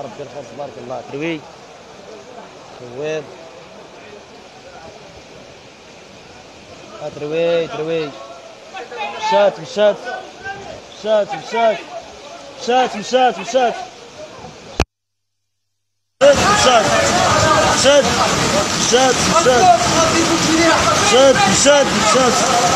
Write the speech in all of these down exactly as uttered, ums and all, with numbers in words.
ربي الخوف تبارك الله. تروي شويب تروي تروي مشات مشات مشات مشات مشات مشات مشات مشات مشات مشات مشات مشات مشات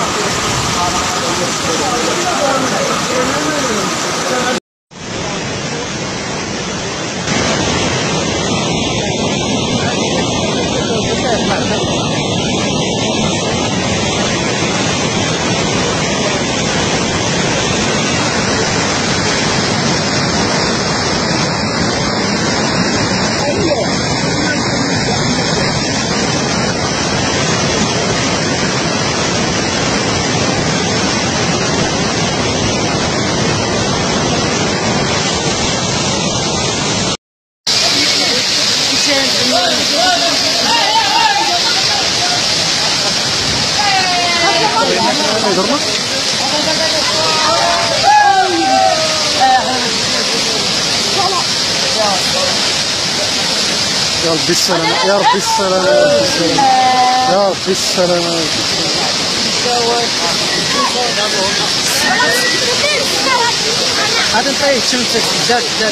يا ربي السلامة يا ربي السلامة يا ربي السلامة. هذا طيب شمسك جات جات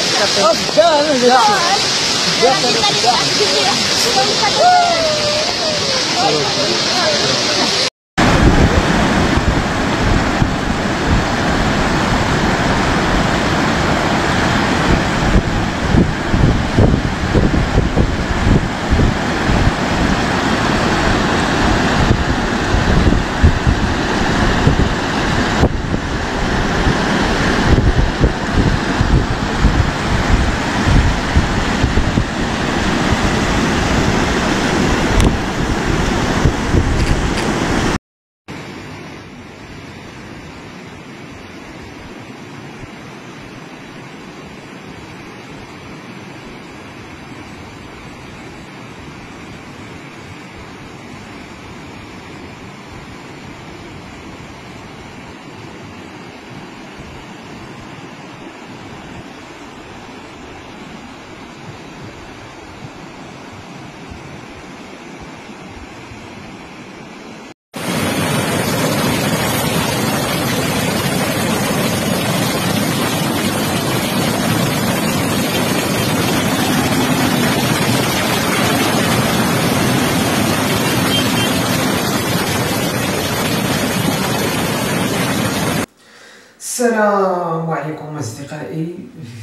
جات السلام عليكم اصدقائي،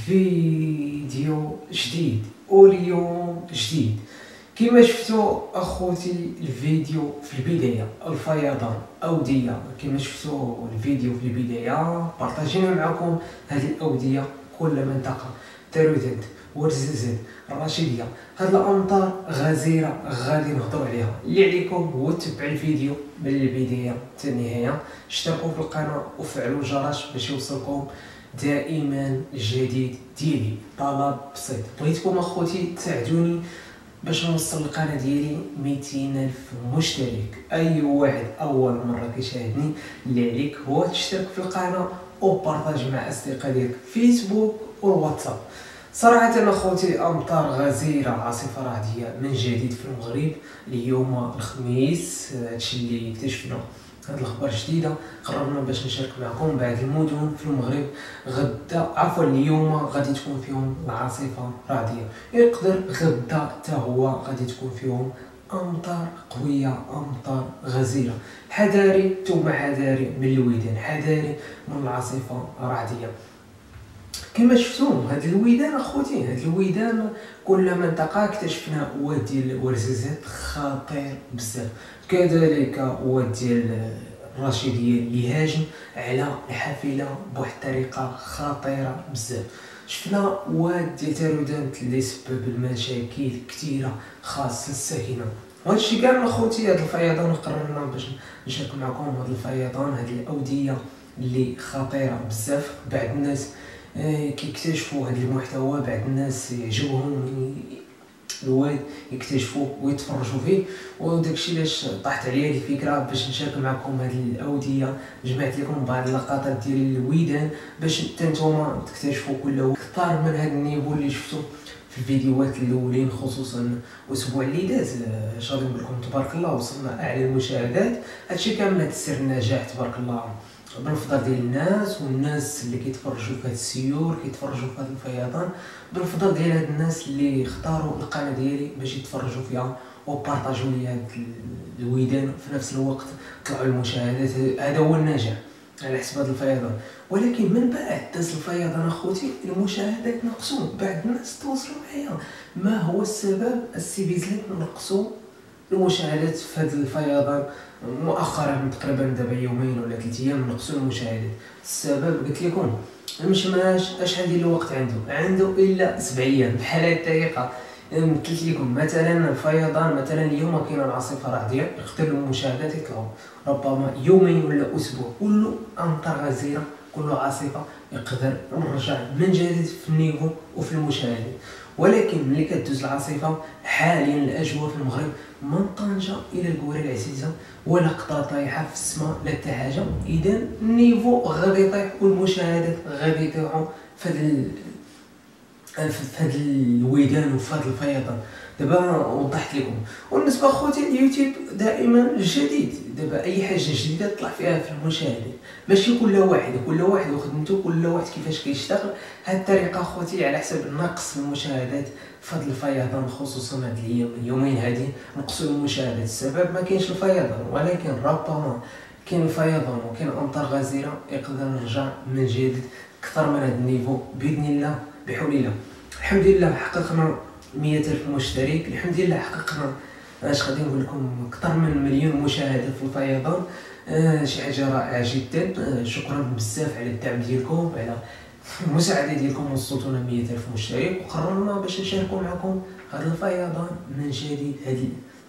فيديو جديد واليوم جديد. كما شفتوا اخوتي الفيديو في البدايه الفيضان اوديه، كما شفتوا الفيديو في البدايه بارطاجينا معكم هذه الاوديه كل منطقه ترودد ورزازات الرشيديه. هاد الامطار غزيره غادي نهضروا عليها. اللي عليكم هو تتبعوا الفيديو من البدايه حتى النهايه، اشتركوا في القناه وفعلوا الجرس باش يوصلكم دائما الجديد ديالي. طلب بسيط، بغيتكم اخوتي تساعدوني باش نوصل القناه ديالي مئتين الف مشترك. اي واحد اول مره كيشاهدني اللي عليك هو تشترك في القناه وبارطاج مع اصدقاء ديالك فيسبوك والواتساب. صراحه اخوتي امطار غزيره عاصفه رعديه من جديد في المغرب اليوم الخميس. هادشي اللي اكتشفنا، هاد الاخبار جديده قررنا باش نشارك معكم. بعض المدن في المغرب غدا عفوا اليوم غادي تكون فيهم العاصفه رعديه، يقدر غدا حتى هو غادي تكون فيهم امطار قويه، امطار غزيره. حذاري ثم حذاري من الويدان، حذاري من العاصفه الرعديه. كما شفتوا هاد الويدان اخوتي، هاد الويدان كل منطقه اكتشفنا واد ديال ورزازات خطير بزاف، كذلك واد ديال الرشيديه اللي هاجم على الحافله بواحد الطريقه خطيره بزاف. شفنا واد ديال تارودانت اللي سبب المشاكل كثيره خاصه الساكنه. وهادشي كاع اخوتي هاد الفيضان قررنا باش نشارك معكم هاد الفيضان، هاد الاوديه اللي خطيره بزاف. بعض الناس كيكتشفوا هذا المحتوى، بعض الناس يعجبهم الواد يكتشفوا ويتفرجوا فيه، وداكشي علاش طاحت عليا هذه الفكره باش نشارك معكم هذه الاوديه. جمعت لكم بعض اللقطات ديال الويدان باش حتى نتوما تكتشفوا كل اكثر من هذا النيفو اللي شفتوا في الفيديوهات الاولين خصوصا الاسبوع اللي داز. اش غادي نقول لكم تبارك الله وصلنا اعلى المشاهدات. هادشي كامل هاد سر النجاح تبارك الله بالفضل ديال الناس، والناس اللي كيتفرجوا في هاد السيور كيتفرجوا في هاد الفيضان بالفضل ديال هاد الناس اللي اختاروا القناه ديالي باش يتفرجوا فيها وبارطاجوا لي هاد الويدان في نفس الوقت طلعوا المشاهدات. هذا هو النجاح على حسب هذا الفيضان. ولكن من بعد داز الفيضان اخوتي المشاهدات نقصوا. بعض الناس تواصلوا معايا ما هو السبب السي بيزلك نقصوا المشاهدات في هذا الفيضان مؤخرا تقريبا دابا يومين ولا ثلاث ايام نقصوا المشاهدات. السبب قلت لكم المشماش اش غادي له وقت عنده عنده الا سبع ايام بحال هاد الطريقه. قلت لكم مثلا الفيضان مثلا اليوم كاينه العاصفه رعديه يقدر المشاهدات يطلعوا ربما يومين ولا اسبوع. كل امطار غزيره كل عاصفه يقدر نرجع من جديد في النيفو وفي المشاهدات. ولكن ملي كدوز العاصفه حاليا الاجواء في المغرب من طنجه الى القويره العزيزه ولا قطره طايحه في السماء لا حتى حاجه. اذا النيفو غادي يطيح والمشاهدات غادي يطيحوا في هذا في هذا الويدان وفي هذا الفيضان. دابا وضحت لكم. وبالنسبه اخوتي اليوتيوب دائما جديد. دابا اي حاجه جديده تطلع فيها في المشاهدات ماشي كل واحد كل واحد وخدمته كل واحد كيفاش كيشتغل. هاد الطريقه اخوتي على حسب نقص المشاهدات في هذا الفيضان خصوصا هاد الايام اليومين هادي نقصوا المشاهدات. السبب ما كاينش الفيضان ولكن ربما كاين الفيضان وكاين امطار غزيره يقدر نرجع من جديد اكثر من هذا النيفو باذن الله بحول الله. الحمد لله حققنا مية ألف مشترك. الحمد لله حققنا اش غادي نقول لكم اكثر من مليون مشاهده في الفيضان. آه شي حاجه رائعه جدا. آه شكرا بزاف على الدعم ديالكم على المساعده ديالكم. وصلتونا مية ألف مشترك وقررنا باش نشاركوا معكم هذا الفيضان من جديد. هذه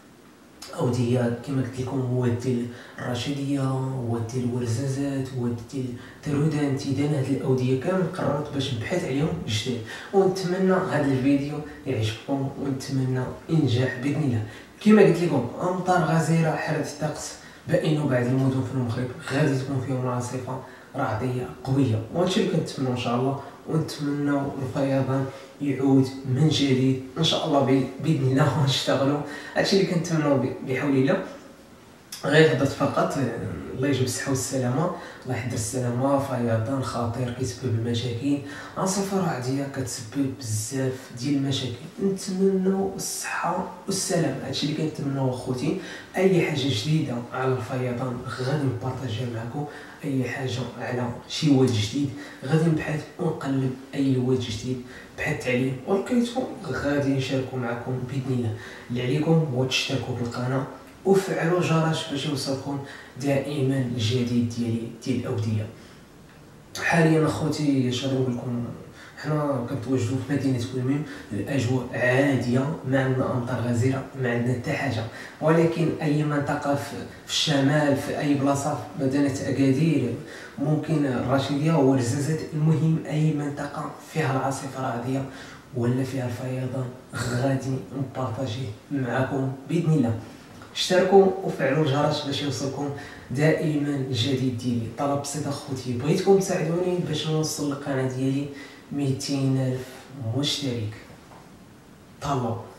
اوديه كما قلت لكم هو ديال الرشيديه هو ديال الورزازات هو ديال ترودان تيدان. هاد الاوديه كامل قررت باش نبحث عليهم جديد. ونتمنى هذا الفيديو يعجبكم ونتمنى انجاح باذن الله. كما قلت لكم امطار غزيره حاله الطقس بانه بعض المدن في المغرب غادي تكون فيهم عاصفه رعديه قويه. وهادشي اللي كنتمنى ان شاء الله. ونتمنى الفيضان يعود من جديد ان شاء الله باذن الله ونشتغلوا. هادشي اللي كنتمنوا بحول الله. غير هضرت فقط الله يجيب الصحه والسلامه الله يحضر السلامه. فيضان خطير كيسبب المشاكل. عاصفه رعديه كتسبب بزاف ديال المشاكل. نتمنوا الصحه والسلامه. هادشي اللي كنتمنوا اخوتي. اي حاجه جديده على الفيضان غادي نبارطاجيها معكم. اي حاجه على شي واد جديد غادي نبحث ونقلب اي واد جديد بحال التعليم ولقيتو غادي نشاركو معكم باذن الله. اللي عليكم هو تشتركوا بالقناه وفعلوا الجرس باش يوصلكم دائما الجديد ديالي ديال الاوديه. حاليا اخوتي اش غادي نقول لكم حنا كنتواجدوا في مدينه كولميم. الاجواء عاديه ما عندنا امطار غزيره ما عندنا حتى حاجه. ولكن اي منطقه في الشمال في اي بلاصه في مدينه اكادير ممكن الرشيديه ورزازات المهم اي منطقه فيها العاصفه الرعديه ولا فيها الفيضان غادي نبارطاجيه معكم باذن الله. اشتركوا وفعلوا الجرس باش يوصلكم دائما الجديد ديالي. طلب بسيط اخوتي بغيتكم تساعدوني باش نوصل القناه ديالي مئتين ألف مشترك. طلب